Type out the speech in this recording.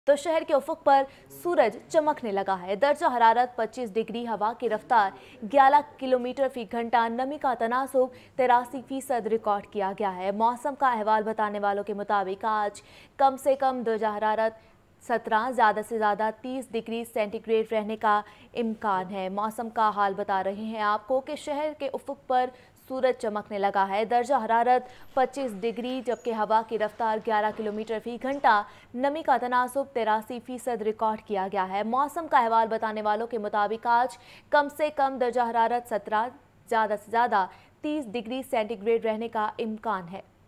तो शहर के उफक पर सूरज चमकने लगा है। दर्जा हरारत 25 डिग्री, हवा की रफ्तार 11 किलोमीटर फी घंटा, नमी का तनासुब 83% रिकॉर्ड किया गया है। मौसम का अहवाल बताने वालों के मुताबिक आज कम से कम दर्जा हरारत 17, ज़्यादा से ज़्यादा 30 डिग्री सेंटीग्रेड रहने का इम्कान है। मौसम का हाल बता रहे हैं आपको कि शहर के उफक पर सूरज चमकने लगा है। दर्जा हरारत 25 डिग्री, जबकि हवा की रफ्तार 11 किलोमीटर फी घंटा, नमी का तनासुब 83% रिकॉर्ड किया गया है। मौसम का अहवाल बताने वालों के मुताबिक आज कम से कम दर्जा हरारत 17, ज़्यादा से ज़्यादा 30 डिग्री सेंटीग्रेड रहने का इम्कान है।